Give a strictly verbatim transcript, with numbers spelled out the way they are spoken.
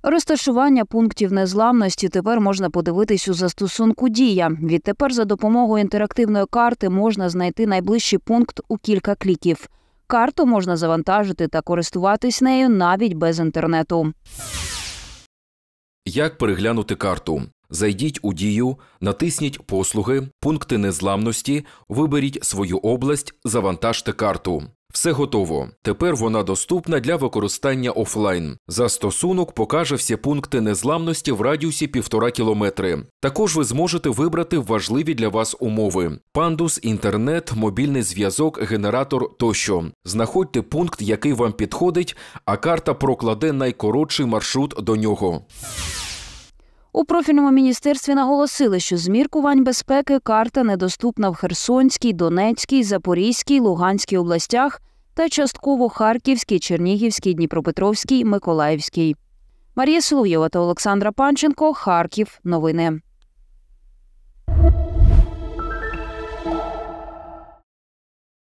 Розташування пунктів незламності тепер можна подивитись у застосунку «Дія». Відтепер за допомогою інтерактивної карти можна знайти найближчий пункт у кілька кліків. Карту можна завантажити та користуватись нею навіть без інтернету. Як переглянути карту? Зайдіть у «Дію», натисніть «Послуги», пункти незламності, виберіть свою область, завантажте карту. Все готово. Тепер вона доступна для використання офлайн. Застосунок покаже всі пункти незламності в радіусі півтора кілометри. Також ви зможете вибрати важливі для вас умови. Пандус, інтернет, мобільний зв'язок, генератор тощо. Знаходьте пункт, який вам підходить, а карта прокладе найкоротший маршрут до нього. У профільному міністерстві наголосили, що з міркувань безпеки карта недоступна в Херсонській, Донецькій, Запорізькій, Луганській областях та частково Харківській, Чернігівській, Дніпропетровській, Миколаївській. Марія Соловйова та Олександра Панченко. Харків. Новини.